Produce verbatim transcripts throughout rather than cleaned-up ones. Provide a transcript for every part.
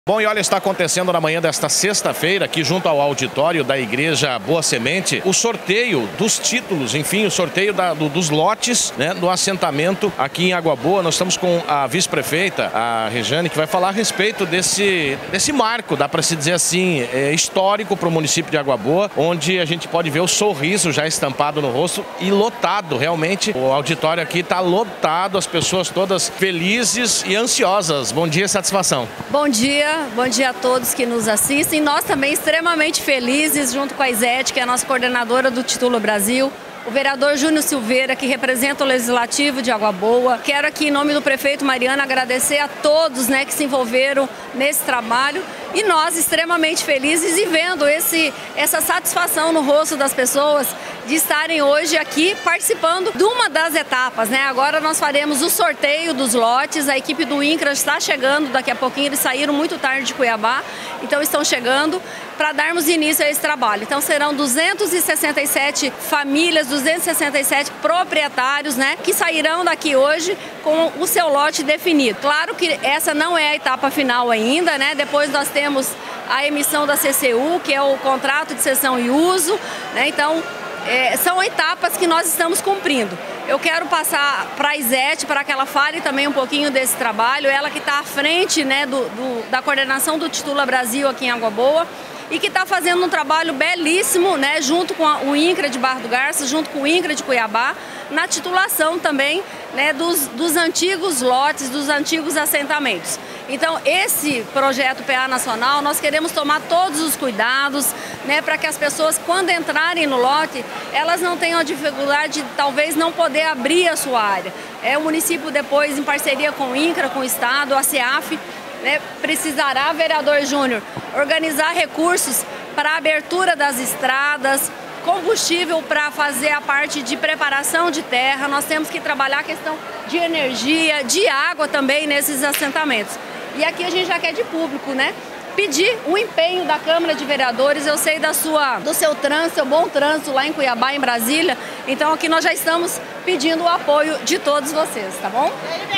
Bom, e olha, está acontecendo na manhã desta sexta-feira, aqui junto ao auditório da Igreja Boa Semente, o sorteio dos títulos, enfim, o sorteio da, do, dos lotes, né, do assentamento aqui em Água Boa. Nós estamos com a vice-prefeita, a Rejane, que vai falar a respeito desse, desse marco, dá para se dizer assim, é, histórico para o município de Água Boa, onde a gente pode ver o sorriso já estampado no rosto e lotado, realmente. O auditório aqui está lotado, as pessoas todas felizes e ansiosas. Bom dia, satisfação. Bom dia. Bom dia a todos que nos assistem. Nós também extremamente felizes, junto com a Isete, que é a nossa coordenadora do Título Brasil, o vereador Júnior Silveira, que representa o Legislativo de Água Boa. Quero aqui, em nome do prefeito Mariano, agradecer a todos, né, que se envolveram nesse trabalho. E nós extremamente felizes e vendo esse, essa satisfação no rosto das pessoas de estarem hoje aqui participando de uma das etapas, né? Agora nós faremos o sorteio dos lotes, a equipe do INCRA está chegando daqui a pouquinho, eles saíram muito tarde de Cuiabá, então estão chegando para darmos início a esse trabalho. Então serão duzentas e sessenta e sete famílias, duzentos e sessenta e sete proprietários, né, que sairão daqui hoje com o seu lote definido. Claro que essa não é a etapa final ainda, né? Depois nós temos a emissão da C C U, que é o contrato de cessão e uso, né? Então, é, são etapas que nós estamos cumprindo. Eu quero passar para a Isete, para que ela fale também um pouquinho desse trabalho, ela que está à frente, né, do, do, da coordenação do Titula Brasil aqui em Água Boa, e que está fazendo um trabalho belíssimo, né, junto com a, o INCRA de Barra do Garça, junto com o INCRA de Cuiabá, na titulação também, né, dos, dos antigos lotes, dos antigos assentamentos. Então, esse projeto P A Nacional, nós queremos tomar todos os cuidados, né, para que as pessoas, quando entrarem no lote, elas não tenham a dificuldade de talvez não poder abrir a sua área. É, o município depois, em parceria com o INCRA, com o Estado, a CEAF, né, precisará, vereador Júnior, organizar recursos para a abertura das estradas, combustível para fazer a parte de preparação de terra. Nós temos que trabalhar a questão de energia, de água também nesses assentamentos. E aqui a gente já quer de público, né? Pedir o empenho da Câmara de Vereadores. Eu sei da sua, do seu trânsito, seu bom trânsito lá em Cuiabá, em Brasília. Então aqui nós já estamos pedindo o apoio de todos vocês, tá bom?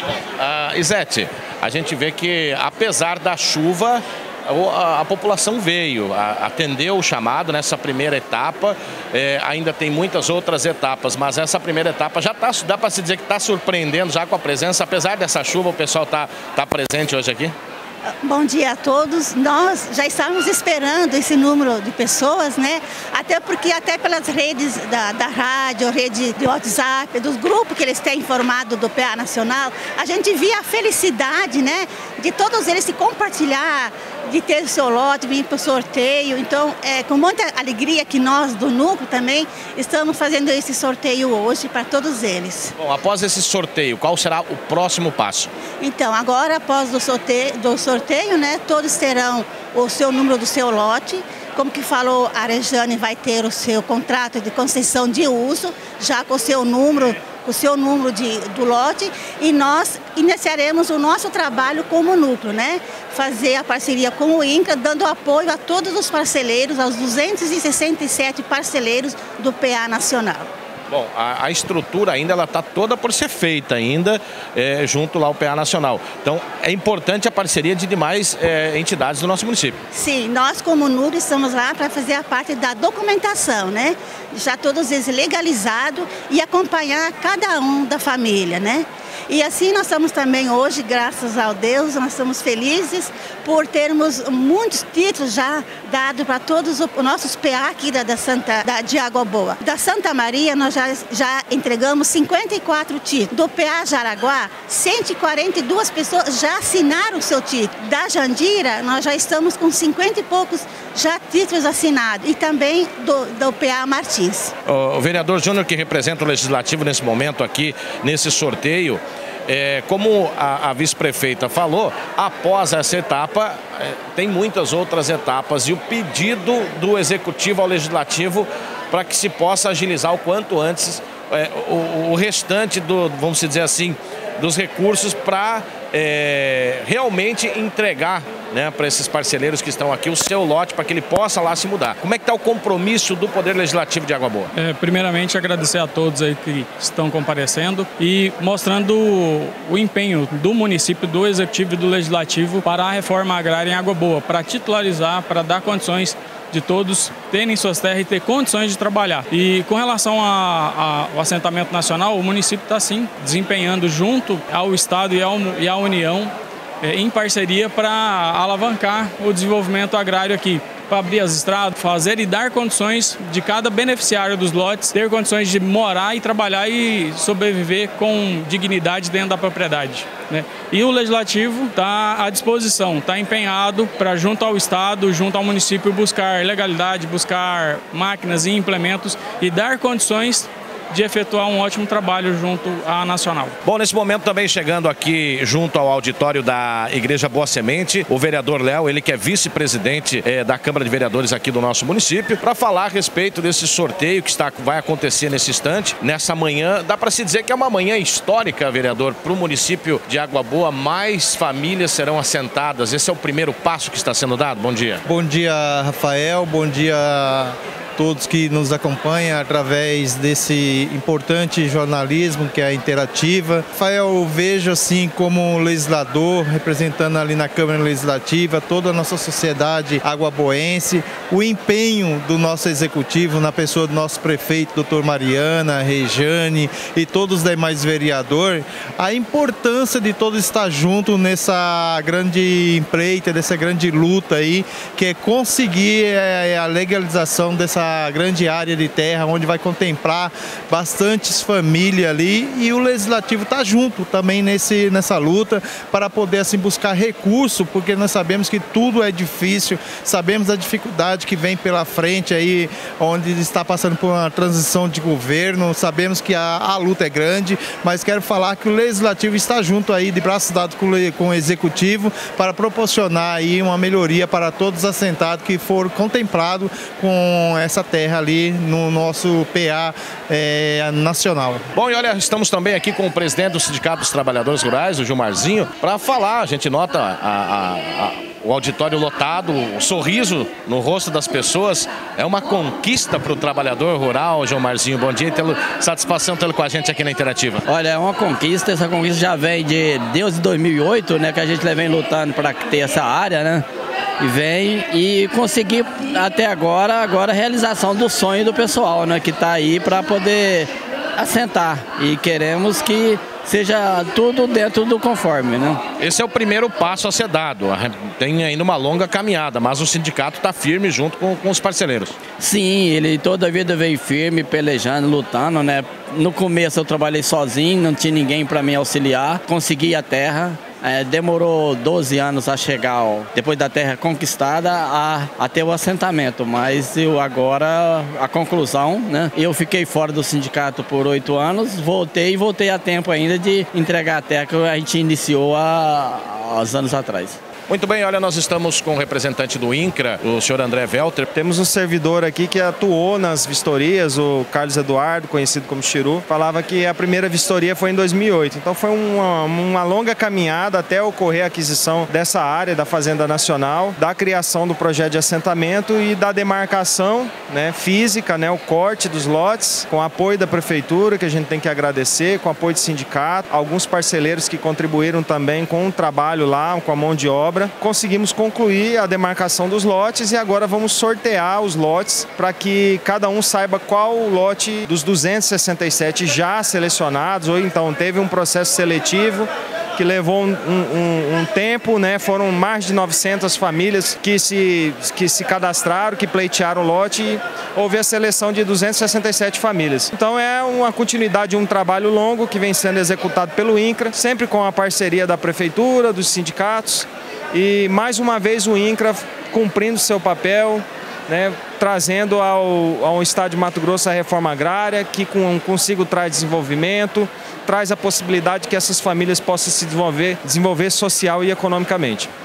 Uh, Isete, a gente vê que apesar da chuva, a, a população veio, a, atendeu o chamado nessa primeira etapa, é, ainda tem muitas outras etapas, mas essa primeira etapa já tá, dá para se dizer que está surpreendendo já com a presença, apesar dessa chuva, o pessoal está tá presente hoje aqui? Bom dia a todos. Nós já estávamos esperando esse número de pessoas, né? Até porque, até pelas redes da, da rádio, rede de WhatsApp, dos grupos que eles têm informado do P A Nacional, a gente via a felicidade, né, de todos eles se compartilhar, de ter o seu lote, vir para o sorteio. Então, é com muita alegria que nós, do Núcleo, também estamos fazendo esse sorteio hoje para todos eles. Bom, após esse sorteio, qual será o próximo passo? Então, agora, após o sorteio, do sorteio, né, todos terão o seu número do seu lote. Como que falou, a Rejane vai ter o seu contrato de concessão de uso, já com o seu número, com o seu número de, do lote, e nós iniciaremos o nosso trabalho como núcleo, né? Fazer a parceria com o INCRA, dando apoio a todos os parceleiros, aos duzentos e sessenta e sete parceleiros do P A Nacional. Bom, a, a estrutura ainda ela está toda por ser feita ainda, é, junto lá ao P A Nacional. Então, é importante a parceria de demais é, entidades do nosso município. Sim, nós como núcleo estamos lá para fazer a parte da documentação, né? Já todos eles legalizados e acompanhar cada um da família, né? E assim nós estamos também hoje, graças ao Deus, nós estamos felizes por termos muitos títulos já dados para todos os nossos P A aqui da, da Santa, da, de Água Boa. Da Santa Maria nós já, já entregamos cinquenta e quatro títulos. Do P A Jaraguá, cento e quarenta e duas pessoas já assinaram o seu título. Da Jandira, nós já estamos com cinquenta e poucos já títulos assinados. E também do, do P A Martins. O vereador Júnior, que representa o Legislativo nesse momento aqui, nesse sorteio, É, como a, a vice-prefeita falou, após essa etapa, é, tem muitas outras etapas e o pedido do Executivo ao Legislativo para que se possa agilizar o quanto antes é, o, o restante, do, vamos dizer assim, dos recursos para é, realmente entregar né, para esses parceleiros que estão aqui o seu lote para que ele possa lá se mudar. Como é que está o compromisso do Poder Legislativo de Água Boa? É, primeiramente, agradecer a todos aí que estão comparecendo e mostrando o empenho do município, do Executivo e do Legislativo para a reforma agrária em Água Boa, para titularizar, para dar condições de todos terem suas terras e ter condições de trabalhar. E com relação a, a, ao assentamento nacional, o município está sim desempenhando junto ao Estado e, ao, e à União é, em parceria para alavancar o desenvolvimento agrário aqui, para abrir as estradas, fazer e dar condições de cada beneficiário dos lotes ter condições de morar e trabalhar e sobreviver com dignidade dentro da propriedade, né? E o Legislativo está à disposição, está empenhado para, junto ao Estado, junto ao município, buscar legalidade, buscar máquinas e implementos e dar condições de efetuar um ótimo trabalho junto à Nacional. Bom, nesse momento também chegando aqui junto ao auditório da Igreja Boa Semente, o vereador Léo, ele que é vice-presidente eh, da Câmara de Vereadores aqui do nosso município, para falar a respeito desse sorteio que está, vai acontecer nesse instante, nessa manhã. Dá para se dizer que é uma manhã histórica, vereador, para o município de Água Boa. Mais famílias serão assentadas. Esse é o primeiro passo que está sendo dado. Bom dia. Bom dia, Rafael. Bom dia todos que nos acompanham através desse importante jornalismo que é a Interativa. Rafael, eu vejo assim como legislador, representando ali na Câmara Legislativa, toda a nossa sociedade aguaboense, o empenho do nosso Executivo na pessoa do nosso prefeito, doutor Mariana, Rejane e todos os demais vereadores, a importância de todos estar juntos nessa grande empreita, dessa grande luta aí, que é conseguir é, a legalização dessa grande área de terra, onde vai contemplar bastantes famílias ali, e o Legislativo está junto também nesse, nessa luta para poder assim buscar recurso, porque nós sabemos que tudo é difícil, sabemos a dificuldade que vem pela frente aí, onde está passando por uma transição de governo, sabemos que a, a luta é grande, mas quero falar que o Legislativo está junto aí, de braços dados com, com o Executivo, para proporcionar aí uma melhoria para todos os assentados que foram contemplados com essa essa terra ali no nosso P A é, nacional. Bom, e olha, estamos também aqui com o presidente do Sindicato dos Trabalhadores Rurais, o Gilmarzinho, para falar. A gente nota a, a, a, o auditório lotado, o sorriso no rosto das pessoas. É uma conquista para o trabalhador rural, Gilmarzinho. Bom dia e tê-lo, satisfação tê-lo com a gente aqui na Interativa. Olha, é uma conquista, essa conquista já vem de desde dois mil e oito, né, que a gente vem lutando para ter essa área, né? E vem e conseguir até agora, agora a realização do sonho do pessoal, né, que está aí para poder assentar, e queremos que seja tudo dentro do conforme, né? Esse é o primeiro passo a ser dado, tem ainda uma longa caminhada, mas o sindicato está firme junto com, com os parceiros. Sim, ele toda a vida veio firme, pelejando, lutando, né? No começo eu trabalhei sozinho, não tinha ninguém para me auxiliar, consegui a terra. É, demorou doze anos a chegar, ó, depois da terra conquistada, a, a ter o assentamento, mas eu agora, a conclusão, né? Eu fiquei fora do sindicato por oito anos, voltei e voltei a tempo ainda de entregar a terra que a gente iniciou há, há anos atrás. Muito bem, olha, nós estamos com o representante do INCRA, o senhor André Welter. Temos um servidor aqui que atuou nas vistorias, o Carlos Eduardo, conhecido como Chiru, falava que a primeira vistoria foi em dois mil e oito. Então foi uma, uma longa caminhada até ocorrer a aquisição dessa área da Fazenda Nacional, da criação do projeto de assentamento e da demarcação, né, física, né, o corte dos lotes, com apoio da Prefeitura, que a gente tem que agradecer, com apoio do sindicato, alguns parceiros que contribuíram também com o trabalho lá, com a mão de obra. Conseguimos concluir a demarcação dos lotes e agora vamos sortear os lotes para que cada um saiba qual lote dos duzentos e sessenta e sete já selecionados, ou então teve um processo seletivo que levou um, um, um tempo, né? Foram mais de novecentas famílias que se, que se cadastraram, que pleitearam o lote, e houve a seleção de duzentas e sessenta e sete famílias. Então é uma continuidade de um trabalho longo que vem sendo executado pelo INCRA, sempre com a parceria da Prefeitura, dos sindicatos, e mais uma vez o INCRA cumprindo seu papel, né, trazendo ao, ao estado de Mato Grosso a reforma agrária, que com, consigo traz desenvolvimento, traz a possibilidade que essas famílias possam se desenvolver, desenvolver social e economicamente.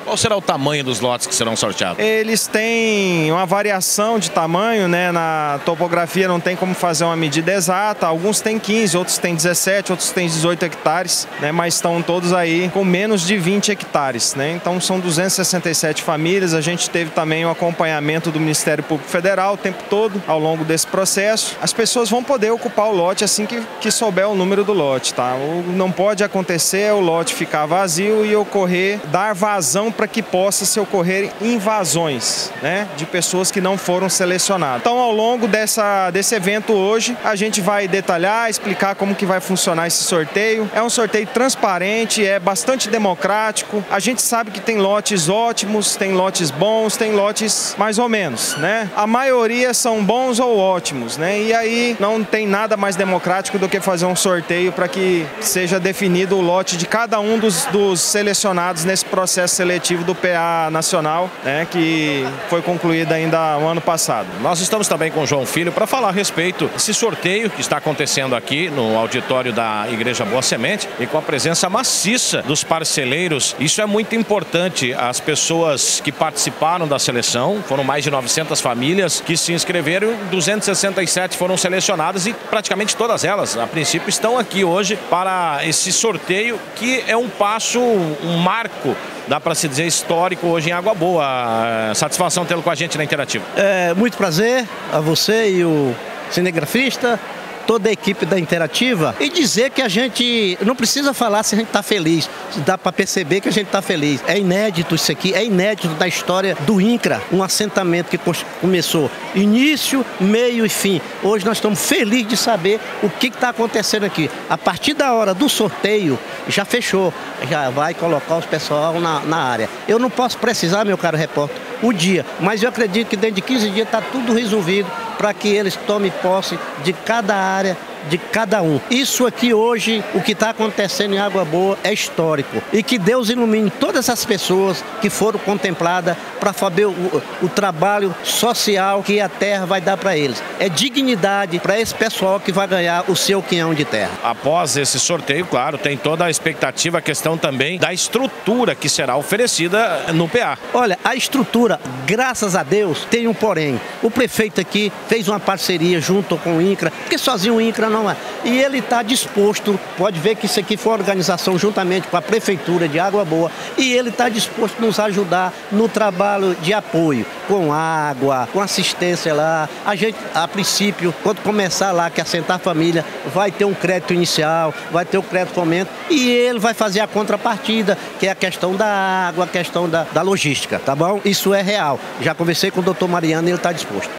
Qual será o tamanho dos lotes que serão sorteados? Eles têm uma variação de tamanho, né? Na topografia não tem como fazer uma medida exata. Alguns têm quinze, outros têm dezessete, outros têm dezoito hectares, né? Mas estão todos aí com menos de vinte hectares, né? Então são duzentas e sessenta e sete famílias. A gente teve também o acompanhamento do Ministério Público Federal o tempo todo ao longo desse processo. As pessoas vão poder ocupar o lote assim que, que souber o número do lote, tá? O, não pode acontecer o lote ficar vazio e ocorrer, dar vazão para que possa se ocorrer invasões, né, de pessoas que não foram selecionadas. Então, ao longo dessa, desse evento hoje, a gente vai detalhar, explicar como que vai funcionar esse sorteio. É um sorteio transparente, é bastante democrático. A gente sabe que tem lotes ótimos, tem lotes bons, tem lotes mais ou menos, né? A maioria são bons ou ótimos, né? E aí não tem nada mais democrático do que fazer um sorteio para que seja definido o lote de cada um dos, dos selecionados nesse processo seletivo do P A Nacional, né, que foi concluído ainda o ano passado. Nós estamos também com o João Filho para falar a respeito desse sorteio que está acontecendo aqui no auditório da Igreja Boa Semente e com a presença maciça dos parceleiros. Isso é muito importante. As pessoas que participaram da seleção, foram mais de novecentas famílias que se inscreveram, duzentas e sessenta e sete foram selecionadas e praticamente todas elas, a princípio, estão aqui hoje para esse sorteio que é um passo, um marco, dá para se dizer, histórico hoje em Água Boa. Satisfação tê-lo com a gente na Interativa. É, muito prazer a você e o cinegrafista, toda a equipe da Interativa, e dizer que a gente não precisa falar se a gente está feliz, dá para perceber que a gente está feliz. É inédito isso aqui, é inédito da história do INCRA, um assentamento que começou início, meio e fim. Hoje nós estamos felizes de saber o que está acontecendo aqui. A partir da hora do sorteio, já fechou, já vai colocar os pessoal na, na área. Eu não posso precisar, meu caro repórter, o dia, mas eu acredito que dentro de quinze dias está tudo resolvido para que eles tomem posse de cada área, de cada um. Isso aqui hoje, o que está acontecendo em Água Boa é histórico. E que Deus ilumine todas essas pessoas que foram contempladas para fazer o, o trabalho social que a terra vai dar para eles. É dignidade para esse pessoal que vai ganhar o seu quinhão de terra. Após esse sorteio, claro, tem toda a expectativa, a questão também da estrutura que será oferecida no P A. Olha, a estrutura, graças a Deus, tem um porém. O prefeito aqui fez uma parceria junto com o INCRA, porque sozinho o INCRA não é. E ele está disposto, pode ver que isso aqui foi uma organização juntamente com a Prefeitura de Água Boa, e ele está disposto a nos ajudar no trabalho de apoio, com água, com assistência lá. A gente, a princípio, quando começar lá, que assentar a família, vai ter um crédito inicial, vai ter o crédito fomento, e ele vai fazer a contrapartida, que é a questão da água, a questão da, da logística, tá bom? Isso é real. Já conversei com o doutor Mariano e ele está disposto.